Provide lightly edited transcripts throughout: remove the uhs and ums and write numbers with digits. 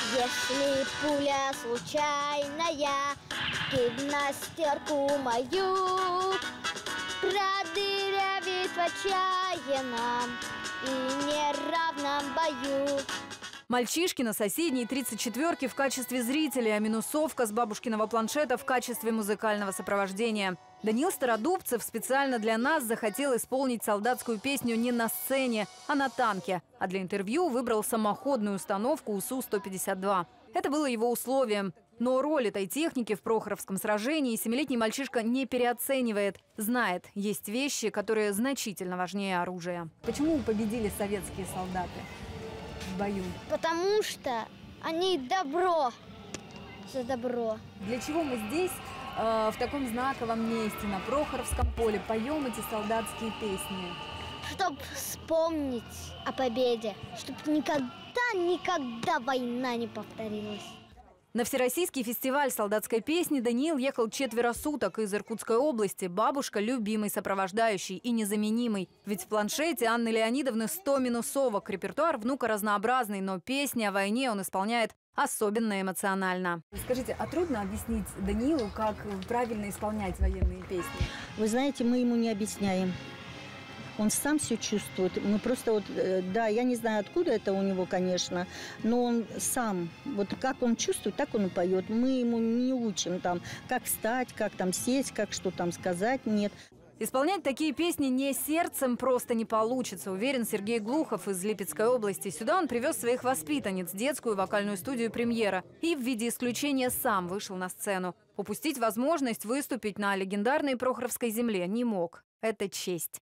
Если пуля случайная в гимнастерку мою продырявит в отчаянном и неравном бою. Мальчишки на соседней 34-ке в качестве зрителей, а минусовка с бабушкиного планшета в качестве музыкального сопровождения. Даниил Стародубцев специально для нас захотел исполнить солдатскую песню не на сцене, а на танке. А для интервью выбрал самоходную установку УСУ-152. Это было его условием. Но роль этой техники в Прохоровском сражении семилетний мальчишка не переоценивает. Знает, есть вещи, которые значительно важнее оружия. Почему победили советские солдаты в бою? Потому что они добро за добро. Для чего мы здесь, в таком знаковом месте, на Прохоровском поле, поем эти солдатские песни? Чтоб вспомнить о победе, чтобы никогда война не повторилась. На Всероссийский фестиваль солдатской песни Даниил ехал 4 суток из Иркутской области. Бабушка – любимый сопровождающий и незаменимый. Ведь в планшете Анны Леонидовны 100 минусовок. Репертуар внука разнообразный, но песни о войне он исполняет особенно эмоционально. Скажите, а трудно объяснить Даниилу, как правильно исполнять военные песни? Вы знаете, мы ему не объясняем. Он сам все чувствует. Мы просто да, я не знаю, откуда это у него, конечно, но он сам, вот как он чувствует, так он и поет. Мы ему не учим там, как встать, как там сесть, как что там сказать, нет. Исполнять такие песни не сердцем просто не получится, уверен Сергей Глухов из Липецкой области. Сюда он привез своих воспитанниц, детскую вокальную студию «Премьера» и в виде исключения сам вышел на сцену. Упустить возможность выступить на легендарной Прохоровской земле не мог. Это честь.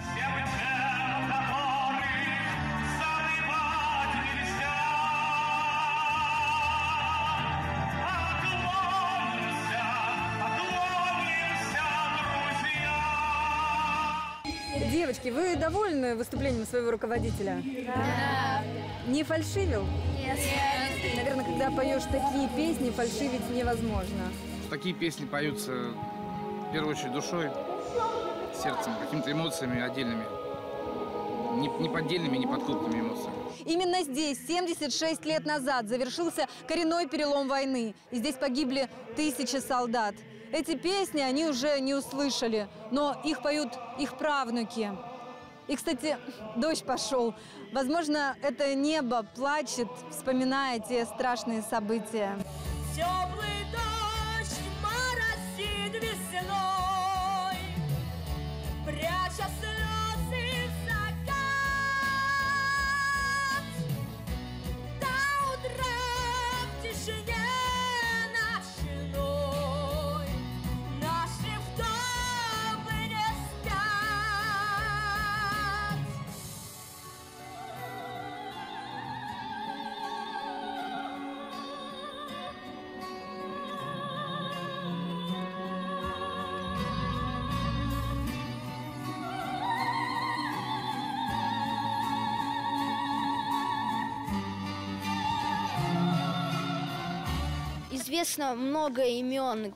Девочки, вы довольны выступлением своего руководителя? Да. Не фальшивил? Нет. Наверное, когда поешь такие песни, фальшивить невозможно. Такие песни поются в первую очередь душой, сердцем, какими-то эмоциями отдельными. Не поддельными, не подкупными эмоциями. Именно здесь 76 лет назад завершился коренной перелом войны. И здесь погибли тысячи солдат. Эти песни они уже не услышали, но их поют их правнуки. И, кстати, дождь пошел. Возможно, это небо плачет, вспоминая те страшные события. Теплый дождь моросит весной, пряча слезы в закат. До утра в тишине ночной наши вдовы не спят. Известно много имен,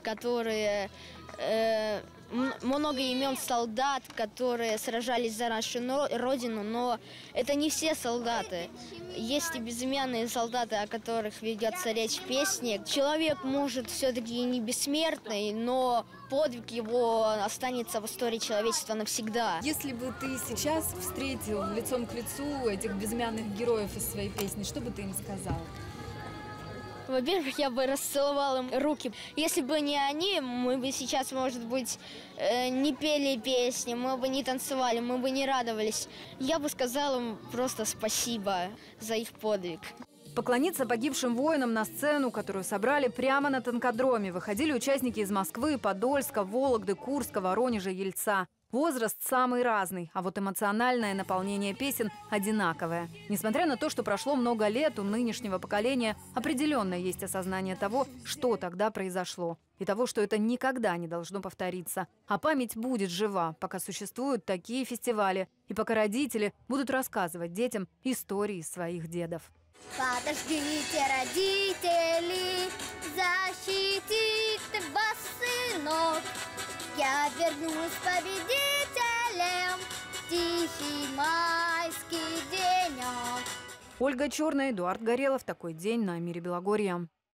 много имен солдат, которые сражались за нашу родину, но это не все солдаты. Есть и безымянные солдаты, о которых ведется речь в песне. Человек может все-таки не бессмертный, но подвиг его останется в истории человечества навсегда. Если бы ты сейчас встретил лицом к лицу этих безымянных героев из своей песни, что бы ты им сказал? Во-первых, я бы расцеловала им руки. Если бы не они, мы бы сейчас, может быть, не пели песни, мы бы не танцевали, мы бы не радовались. Я бы сказала им просто спасибо за их подвиг. Поклониться погибшим воинам на сцену, которую собрали прямо на танкодроме, выходили участники из Москвы, Подольска, Вологды, Курска, Воронежа, Ельца. Возраст самый разный, а вот эмоциональное наполнение песен одинаковое. Несмотря на то, что прошло много лет, у нынешнего поколения определенно есть осознание того, что тогда произошло. И того, что это никогда не должно повториться. А память будет жива, пока существуют такие фестивали. И пока родители будут рассказывать детям истории своих дедов. Подождите, родители, защитит вас сынок. Я вернусь победителем в тихий майский денек. Ольга Черная, Эдуард Горелов. Такой день на Мире Белогорья.